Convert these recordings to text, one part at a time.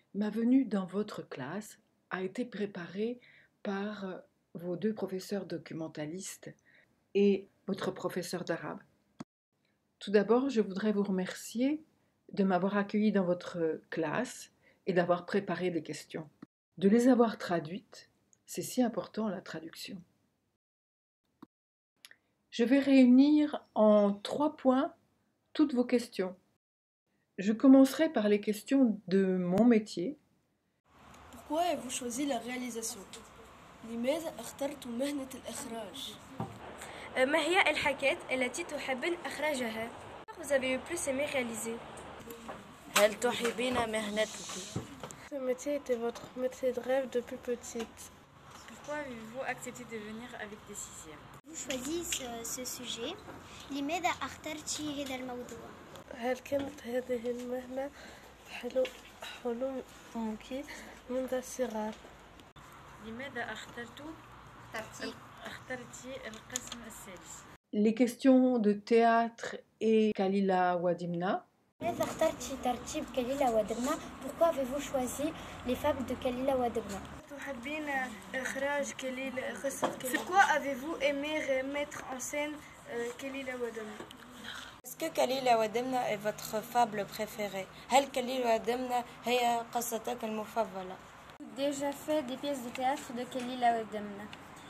Ma venue dans votre classe a été préparée par vos deux professeurs documentalistes et votre professeur d'arabe. Tout d'abord, je voudrais vous remercier de m'avoir accueilli dans votre classe et d'avoir préparé des questions. De les avoir traduites, c'est si important la traduction. Je vais réunir en 3 points toutes vos questions. Je commencerai par les questions de mon métier. Pourquoi avez-vous choisi la réalisation? لماذا اخترتم مهنة الإخراج؟ ما هي الحاجات التي تحبين إخراجها؟ Vous avez le plus aimé réaliser? هل تحبين مهنتك؟ Ce métier était votre métier de rêve depuis petite. Pourquoi avez-vous accepté de venir avec des sixièmes? Vous choisissez ce sujet. لماذا اخترتي هذا الموضوع؟ هل كانت هذه المهنة حلمك منذ الصغر؟ لماذا اخترتي القسم السادس؟ Les questions de théâtre et Kalila Wadimna. لماذا اخترتي ترتيب كليلة ودمنة؟ Pourquoi avez-vous choisi les fables de Kalila ودمنة؟ تحبين إخراج قصة كليلة. Pourquoi avez-vous aimé mettre en scène كليلة ودمنة? Est-ce que كليلة ودمنة est votre fable préférée? هل كليلة ودمنة هي قصتك المفضلة؟ Déjà fait des pièces de théâtre de كليلة ودمنة.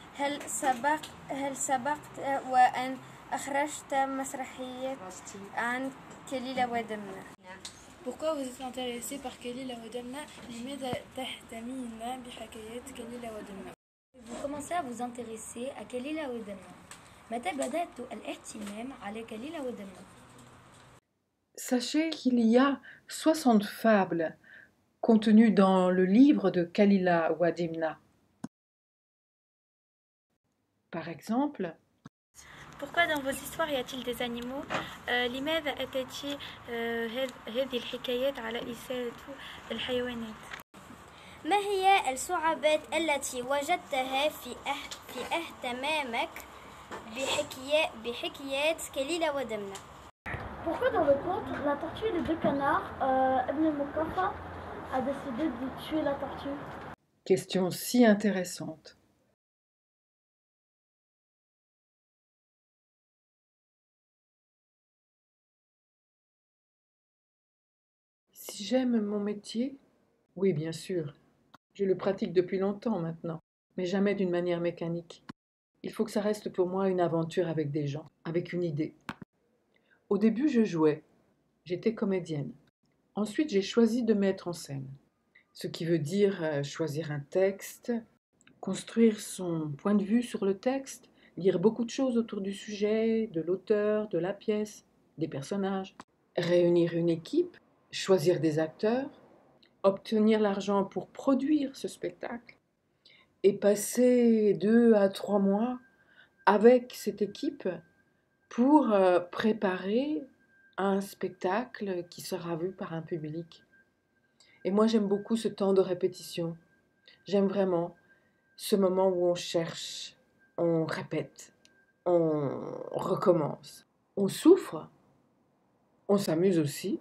هل سبقت وأن أخرجت مسرحية عن كليلة ودمنة؟ Pourquoi vous êtes intéressé par كليلة ودمنة؟ لماذا تهتمين بحكايات كليلة ودمنة؟ Vous commencez à vous intéresser à كليلة ودمنة. متى بدأت الاهتمام على كليلة ودمنة؟ Sachez qu'il y a 60 fables contenues dans le livre de Kalila Wadimna. Par exemple, Pourquoi dans vos histoires y a-t-il des animaux? لماذا أتت هذه الحكايات على إثارة الحيوانات؟ ما هي الصعوبات التي وجدتها في اهتمامك بحكايات كليلة ودمنة؟ Pourquoi dans le conte, la tortue et les deux canards, Ibn Mukafa a décidé de tuer la tortue? question si intéressante. Si j'aime mon métier, oui bien sûr, je le pratique depuis longtemps maintenant, mais jamais d'une manière mécanique. Il faut que ça reste pour moi une aventure avec des gens, avec une idée. Au début, je jouais, j'étais comédienne. Ensuite, j'ai choisi de mettre en scène, ce qui veut dire choisir un texte, construire son point de vue sur le texte, lire beaucoup de choses autour du sujet, de l'auteur, de la pièce, des personnages, réunir une équipe, choisir des acteurs, obtenir l'argent pour produire ce spectacle et passer 2 à 3 mois avec cette équipe pour préparer un spectacle qui sera vu par un public. Et moi, j'aime beaucoup ce temps de répétition. J'aime vraiment ce moment où on cherche, on répète, on recommence. On souffre, on s'amuse aussi,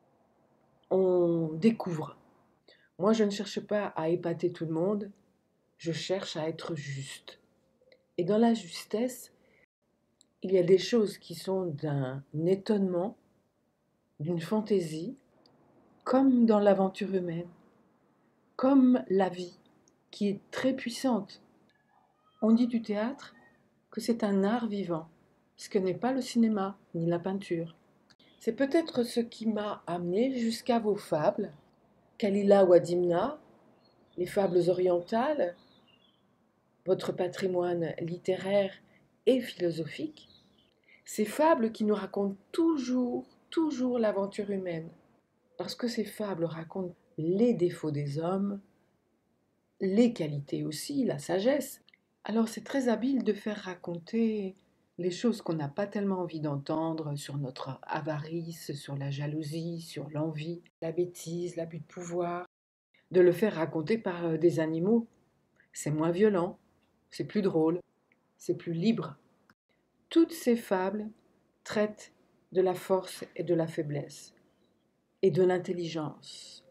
on découvre. Moi, je ne cherche pas à épater tout le monde, je cherche à être juste. Et dans la justesse, il y a des choses qui sont d'un étonnement, d'une fantaisie, comme dans l'aventure humaine, comme la vie, qui est très puissante. On dit du théâtre que c'est un art vivant, ce que n'est pas le cinéma ni la peinture. C'est peut-être ce qui m'a amené jusqu'à vos fables, Kalila Wadimna, les fables orientales, votre patrimoine littéraire et philosophique, ces fables qui nous racontent toujours l'aventure humaine, parce que ces fables racontent les défauts des hommes, les qualités aussi, la sagesse. Alors c'est très habile de faire raconter les choses qu'on n'a pas tellement envie d'entendre sur notre avarice, sur la jalousie, sur l'envie, la bêtise, l'abus de pouvoir, de le faire raconter par des animaux. C'est moins violent, c'est plus drôle, c'est plus libre. Toutes ces fables traitent de la force et de la faiblesse, et de l'intelligence,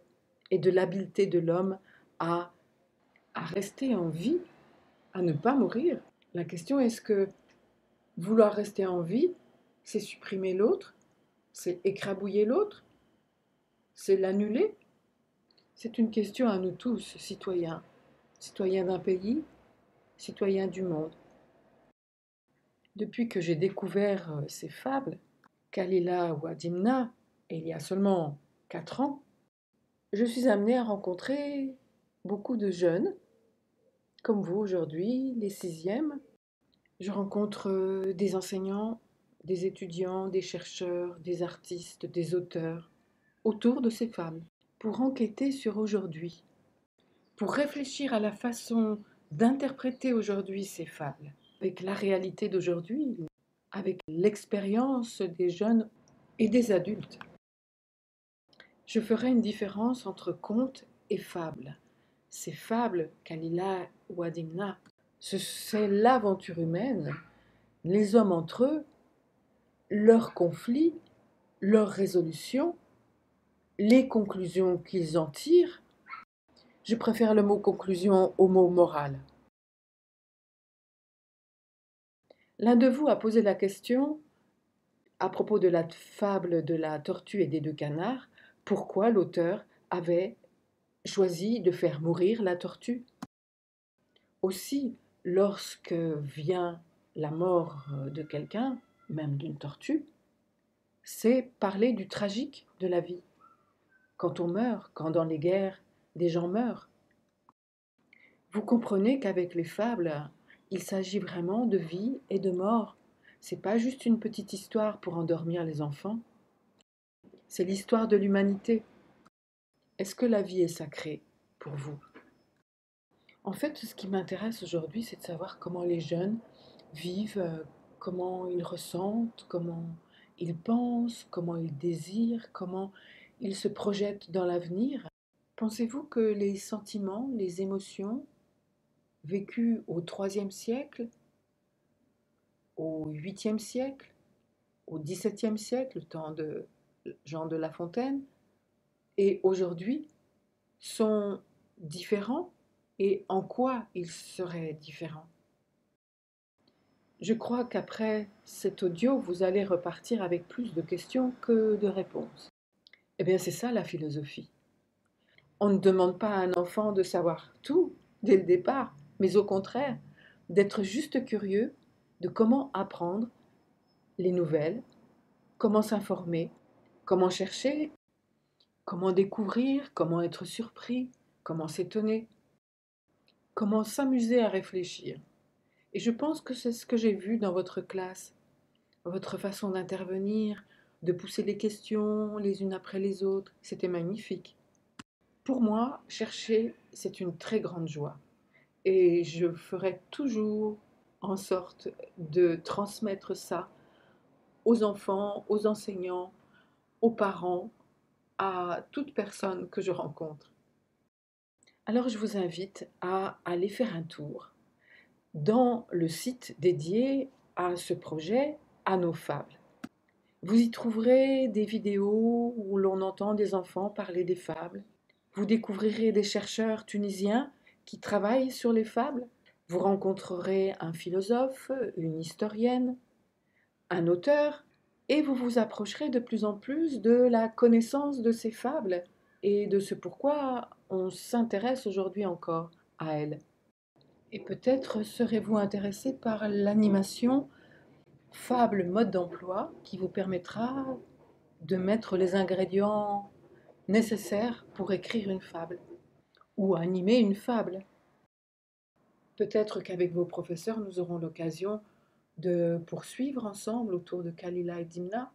et de l'habileté de l'homme à, à rester en vie, à ne pas mourir. La question est-ce que vouloir rester en vie, c'est supprimer l'autre, c'est écrabouiller l'autre, c'est l'annuler? C'est une question à nous tous, citoyens, citoyens d'un pays, citoyens du monde. Depuis que j'ai découvert ces fables, Kalila ou Adimna, et il y a seulement 4 ans, je suis amenée à rencontrer beaucoup de jeunes, comme vous aujourd'hui, les 6e. Je rencontre des enseignants, des étudiants, des chercheurs, des artistes, des auteurs, autour de ces fables, pour enquêter sur aujourd'hui, pour réfléchir à la façon d'interpréter aujourd'hui ces fables, avec la réalité d'aujourd'hui, avec l'expérience des jeunes et des adultes. Je ferai une différence entre conte et fable. Ces fables, Kalila ou Adimna, c'est l'aventure humaine, les hommes entre eux, leurs conflits, leurs résolutions, les conclusions qu'ils en tirent. Je préfère le mot conclusion au mot morale. L'un de vous a posé la question à propos de la fable de la tortue et des 2 canards, pourquoi l'auteur avait choisi de faire mourir la tortue. Aussi, lorsque vient la mort de quelqu'un, même d'une tortue, c'est parler du tragique de la vie. Quand on meurt, quand dans les guerres, des gens meurent. Vous comprenez qu'avec les fables, il s'agit vraiment de vie et de mort. C'est pas juste une petite histoire pour endormir les enfants. C'est l'histoire de l'humanité. Est-ce que la vie est sacrée pour vous? En fait, ce qui m'intéresse aujourd'hui, c'est de savoir comment les jeunes vivent, comment ils ressentent, comment ils pensent, comment ils désirent, comment ils se projettent dans l'avenir. Pensez-vous que les sentiments, les émotions vécues au IIIe siècle, au 8e siècle, au XVIIe siècle, le temps de Jean de La Fontaine, et aujourd'hui, sont différents et en quoi ils seraient différents? Je crois qu'après cet audio, vous allez repartir avec plus de questions que de réponses. Eh bien, c'est ça la philosophie. On ne demande pas à un enfant de savoir tout dès le départ, mais au contraire, d'être juste curieux de comment apprendre les nouvelles, comment s'informer, comment chercher, comment découvrir, comment être surpris, comment s'étonner, comment s'amuser à réfléchir. Et je pense que c'est ce que j'ai vu dans votre classe, votre façon d'intervenir, de pousser les questions les unes après les autres. C'était magnifique. Pour moi, chercher, c'est une très grande joie. Et je ferai toujours en sorte de transmettre ça aux enfants, aux enseignants, aux parents, à toute personne que je rencontre. Alors je vous invite à aller faire un tour dans le site dédié à ce projet, à nos fables. Vous y trouverez des vidéos où l'on entend des enfants parler des fables. Vous découvrirez des chercheurs tunisiens qui travaillent sur les fables. Vous rencontrerez un philosophe, une historienne, un auteur, et vous vous approcherez de plus en plus de la connaissance de ces fables et de ce pourquoi on s'intéresse aujourd'hui encore à elles. Et peut-être serez-vous intéressé par l'animation Fable mode d'emploi qui vous permettra de mettre les ingrédients nécessaires pour écrire une fable ou animer une fable. Peut-être qu'avec vos professeurs, nous aurons l'occasion de poursuivre ensemble autour de Kalila et Dimna.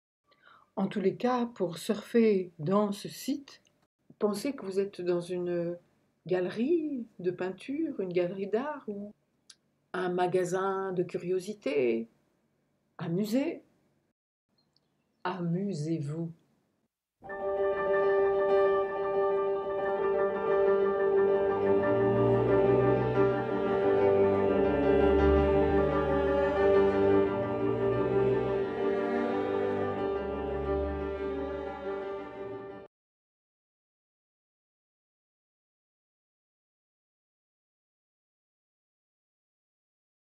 En tous les cas, pour surfer dans ce site, pensez que vous êtes dans une galerie de peinture, une galerie d'art ou un magasin de curiosités, un musée. Amusez-vous.